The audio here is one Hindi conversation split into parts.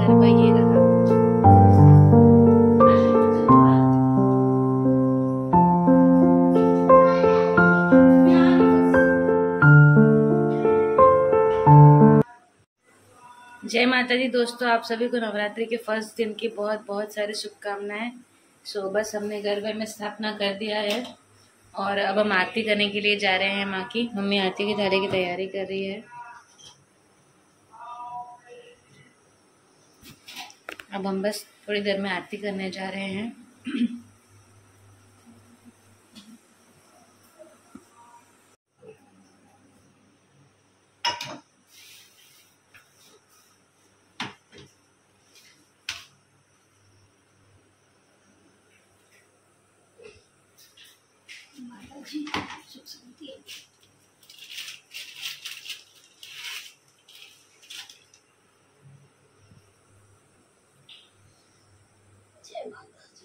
गरबा ये रहा। जय माता दी दोस्तों, आप सभी को नवरात्रि के फर्स्ट दिन की बहुत बहुत सारी शुभकामनाएं। सो बस हमने गरबे में स्थापना कर दिया है और अब हम आरती करने के लिए जा रहे हैं। माँ की मम्मी आरती के धारे की तैयारी कर रही है। अब हम बस थोड़ी देर में आरती करने जा रहे हैं। जय माता जी।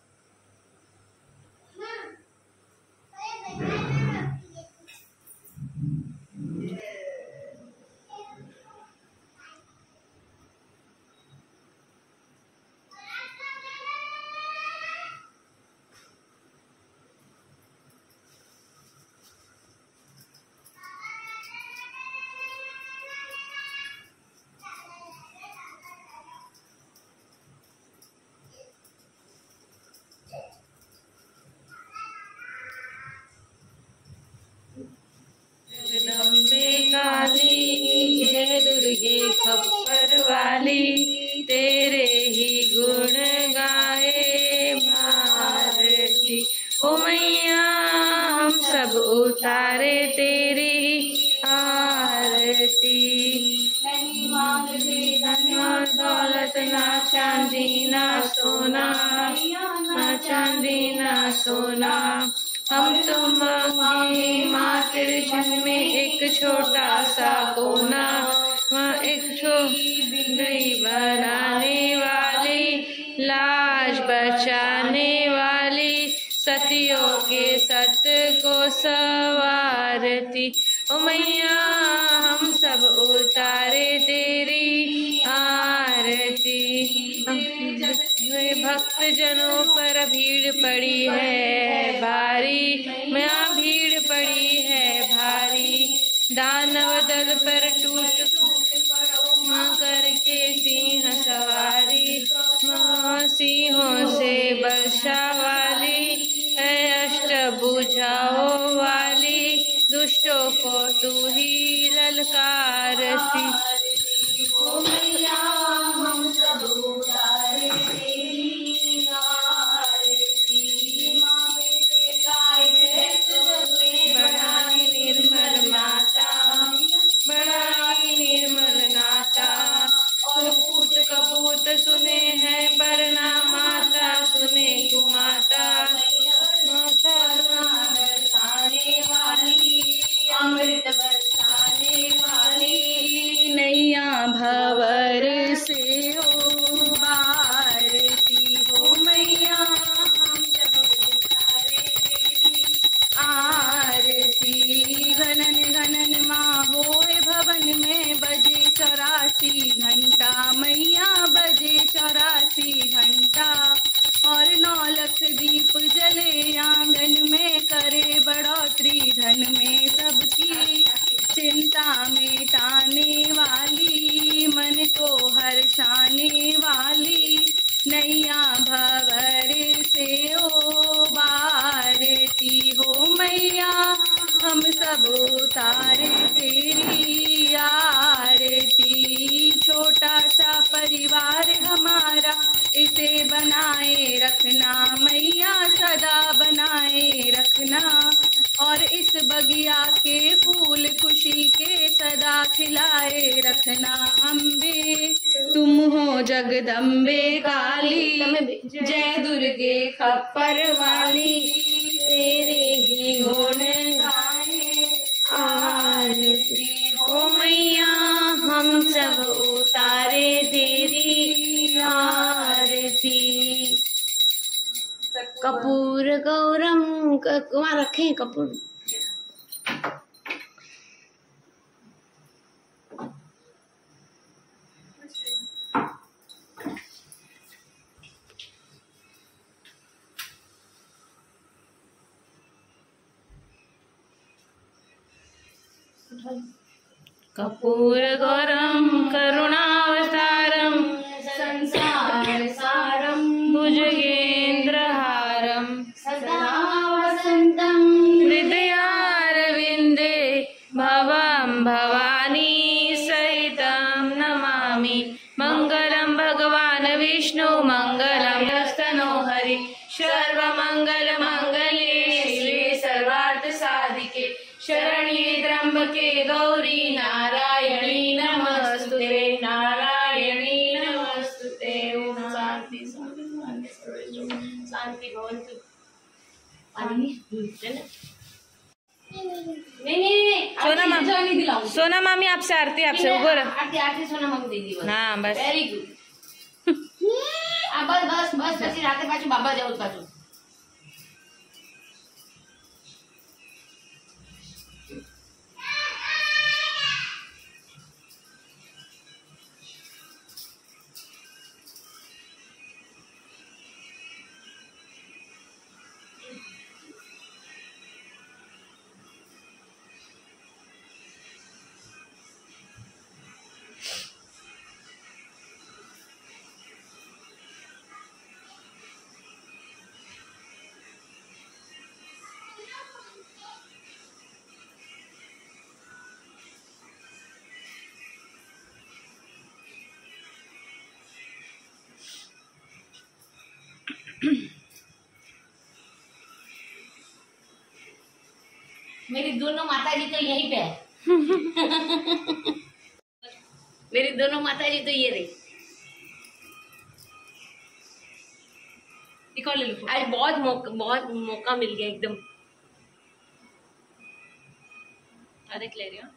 जगदम्बे काली जय दुर्गे खप्पर वाली, तेरे ही गुण गाए भारती। ओ मैया हम सब उतारे तेरी आरती। नहीं मांगते धन और दौलत, ना चांदी ना सोना, ना चांदी ना सोना। हम तो मांगे माँ तेरे जन्म में एक छोटा सा कोना, माँ एक छोटी बनाने वाली, लाज बचाने वाली, सतियों के सत को सवारती। ओ मैया हम सब उतारे तेरी आरती। भक्त जनों पर भीड़ पड़ी है भारी, मैं भीड़ पड़ी है भारी। दानव दल पर टूट माँ करके सिंह सवारी, माँ सिंहों से बलशा वाली है, अष्टभुजाओं वाली, दुष्टों को तू ही ललकारती। ओ मैया हम सब उतारे तेरी आरती। माँ बेटे गाय बढ़ाई निर्मल माता, बढ़ाई निर्मल नाता। और पूत कपूत सुने हैं प्रणाम, माता सुने कुमाता। माता बरसाने वाली, अमृत बरसाने वाली, नैया भंवर से उबारती। हो मैया हम सब उतारे तेरी आरती। गणन गणन माँ होए भवन में, बजे 84 घंटा मैया, बजे 84 घंटा। और 9 लाख दीप जले आंगन में, करे बढ़ोतरी धन में सबकी चिंता मिटाने वाली, मन को हर्षाने वाली, नैया भंवर से उबारती। हो मैया हम सब उतारे तेरी आरती। छोटा सा परिवार हमारा, इसे बनाए रखना मैया, सदा बनाए रखना। और इस बगिया के फूल खुशी के सदा खिलाए रखना। अम्बे तुम हो जगदम्बे काली, जय दुर्गे खप्पर वाली, तेरे ही गुण गाए आरती। ओ मैया हम सब उतारे तेरी आरती। कपूर गौरम, वहाँ रखें कपूर। कर्पूर गौरम करुणावतारम संसार सारम भुजगेन्द्रहारम सदा वसंतम हृदयारविंदे भवं भवानी सहितं नमामि। मंगलम भगवान विष्णु मंगलम यस्तनो हरि सर्वमंगल मंगले शिवे सर्वार्थ साधिके शरण्ये त्र्यंबके गौरी नारायणी नमस्तुते नारायणी नमस्तुते। ओम शांति शांति भवन्तु। नहीं सोना मामी आपसे आरती आपसे ऊपर आरती सोना मामी दीदी हाँ बस वेरी गुड। बस बस बस પછી રાતે પાછું બાબા જવું પાછું। मेरी दोनों माताजी तो यहीं पे है। मेरी दोनों माताजी तो ये रही। आज बहुत मौका मिल गया एकदम। देख ले रही हूँ।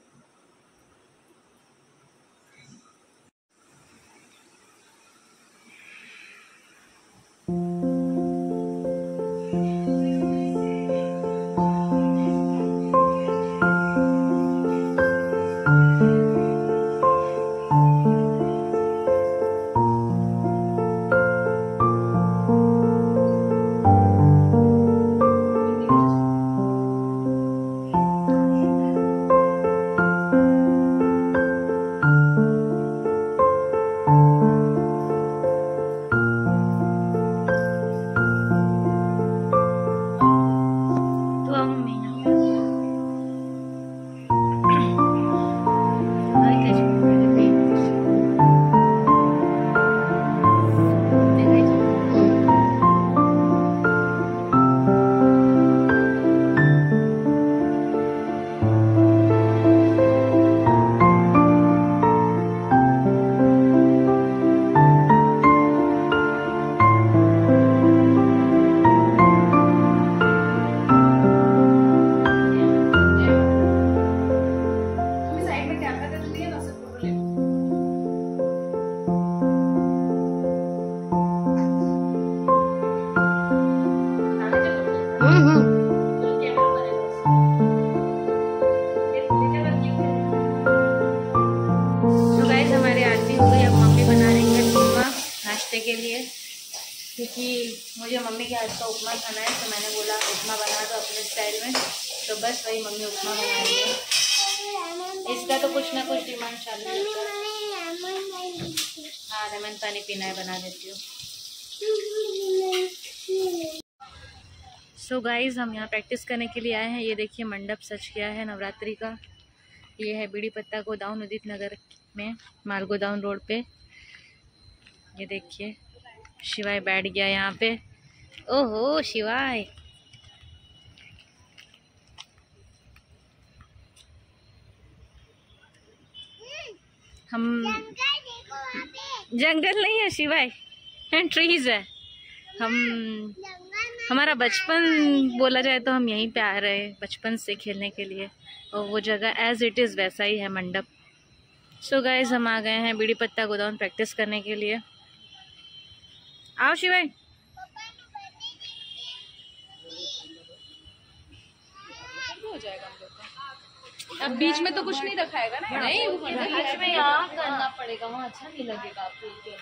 के लिए क्योंकि मुझे मम्मी के हाथ का उपमा खाना है, तो मैंने बोला उपमा बना दो अपने स्टाइल में। तो बस वही मम्मी उपमा बना रही है। इसका तो कुछ ना कुछ डिमांड चालू है। हाँ लेमन पानी पीना है, बना देती हूँ। सो गाइज हम यहाँ प्रैक्टिस करने के लिए आए हैं। ये देखिए मंडप सज गया है नवरात्रि का। ये है बीड़ी पत्ता गोदाउन उदित नगर में, माल गोदाउन रोड पे। ये देखिए शिवाय बैठ गया यहाँ पे। ओहो शिवाय, हम जंगल नहीं है शिवाय, ट्रीज है। हमारा बचपन बोला जाए तो हम यहीं पे आ रहे हैं बचपन से खेलने के लिए, और वो जगह एज इट इज़ वैसा ही है मंडप। सो गाइज हम आ गए हैं बीड़ी पत्ता गोदाउन प्रैक्टिस करने के लिए। आओ शिवाय। हो जाएगा हम लोग का। अब बीच में तो कुछ नहीं रखाएगा ना? नहीं, वो बीच में यहाँ करना पड़ेगा, वहाँ अच्छा नहीं लगेगा आपको के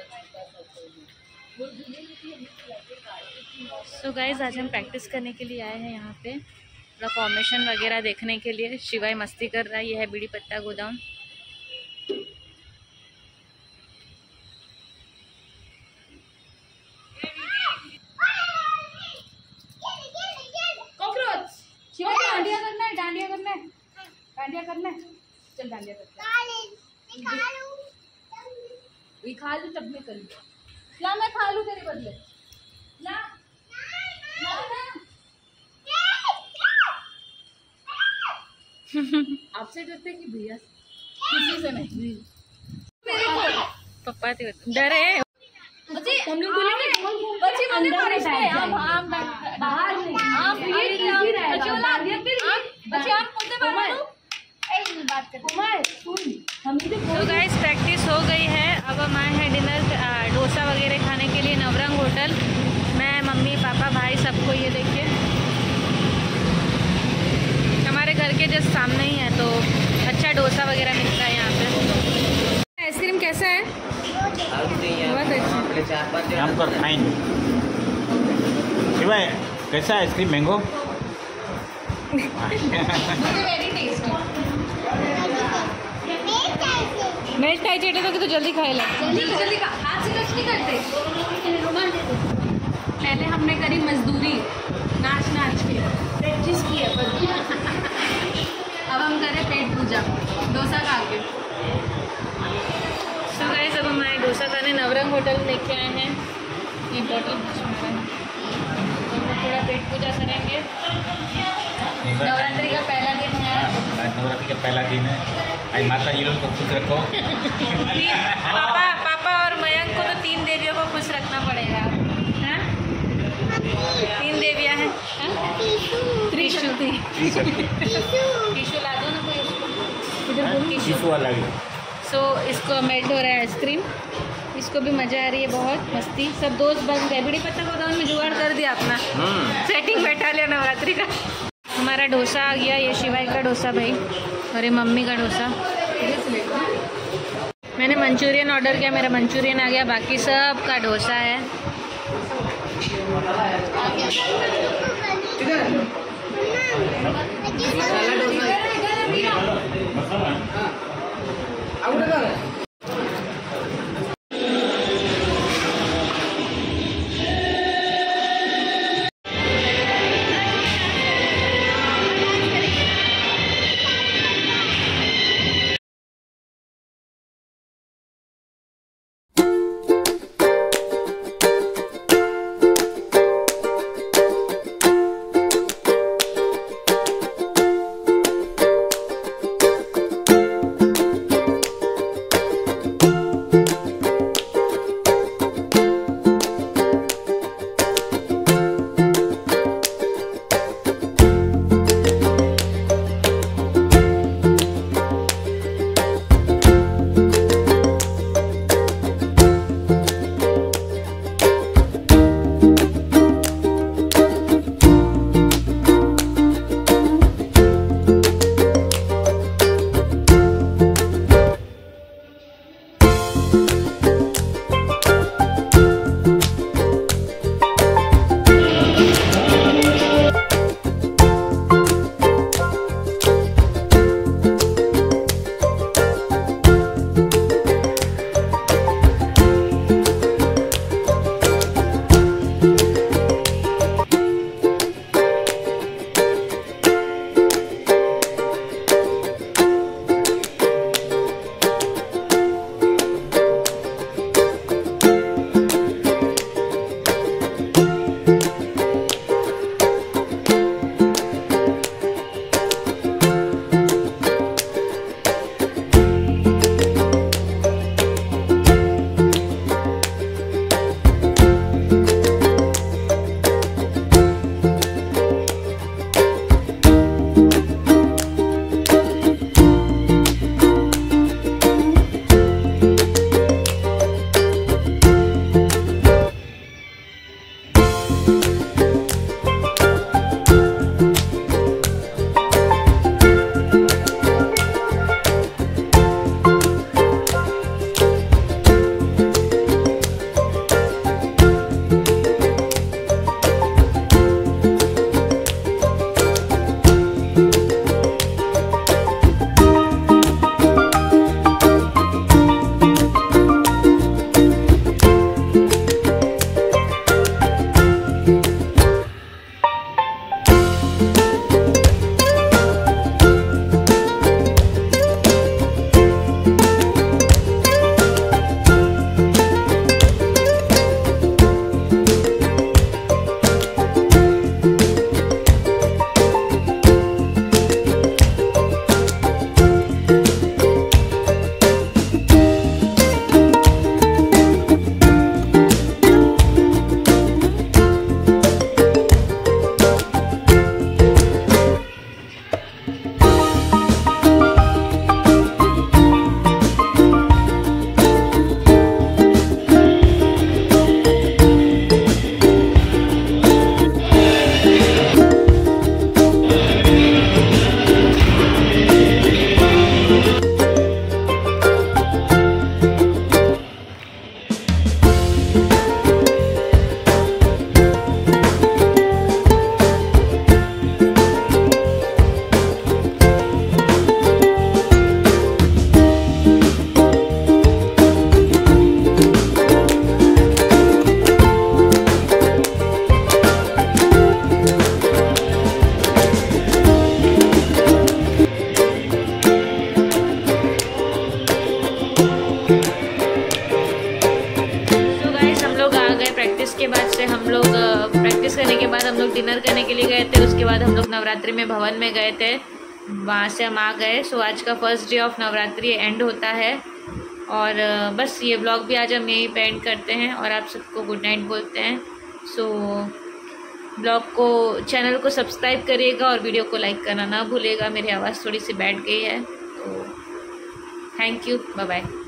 अंदर। सो गाइज आज हम प्रैक्टिस करने के लिए आए हैं यहाँ पे, थोड़ा फॉर्मेशन वगैरह देखने के लिए। शिवाय मस्ती कर रहा है। ये है बीड़ी पत्ता गोदाउन। करना है, चल डांडिया करते हैं। खा लू तब मैं कर लूँ, ला मैं खा लूँ तेरे बदले, ला आपसे डरते कि भैया? किसी से नहीं। पप्पा डरे हम लोग बोलेंगे बच्चे अंदर बैठ हम बाहर तो गाइस प्रैक्टिस हो गई है। अब हम आए हैं डिनर डोसा वगैरह खाने के लिए नवरंग होटल। मैं मम्मी पापा भाई सबको, ये देखिए हमारे घर के जस्ट सामने ही है, तो अच्छा डोसा वगैरह मिलता है यहाँ पे। आइसक्रीम कैसा है? बहुत अच्छा। फाइन। शिवाय कैसा है आइसक्रीम? मैंगो मेज खाई चेटे तो कि जल्दी खाए ला, जल्दी हाथ से टच नहीं करते। पहले हमने करी मजदूरी नाच के, प्रैक्टिस की है पर अब हम करें पेट पूजा डोसा खा के। तो गाइस अब हम आए डोसा खाने नवरंग होटल लेके आए हैं। ये बॉटल तो थोड़ा पेट पूजा करेंगे। नवरात्रि का पहला दिन है। नवरात्रि का पहला दिन है। आज माता जी लोग को खुश रखो। पापा और मयंक को तो 3 देवियों को खुश रखना पड़ेगा। हाँ? 3 देवियाँ हैं। त्रिशक्ति। टिशू ला दो ना कोई। टिशू वाला भी। सो इसको मेल्ट हो रहा है आइसक्रीम, इसको भी मज़ा आ रही है, बहुत मस्ती। सब दोस्त बन गए। बड़ी पत्ता गोदाम में जुगाड़ कर दिया अपना, सेटिंग बैठा लिया नवरात्रि का। हमारा डोसा आ गया, ये शिवाई का डोसा भाई और ये मम्मी का डोसा। मैंने मंचूरियन ऑर्डर किया, मेरा मंचूरियन आ गया, बाकी सब का डोसा है। के बाद से हम लोग प्रैक्टिस करने के बाद हम लोग डिनर करने के लिए गए थे। उसके बाद हम लोग नवरात्रि में भवन में गए थे, वहाँ से हम आ गए। सो आज का first day of Navratri end होता है और बस ये व्लॉग भी आज हम यहीं पे एंड करते हैं और आप सबको गुड नाइट बोलते हैं। सो ब्लॉग को, चैनल को सब्सक्राइब करिएगा और वीडियो को लाइक करना ना भूलिएगा। मेरी आवाज़ थोड़ी सी बैठ गई है, तो थैंक यू, बाय बाय।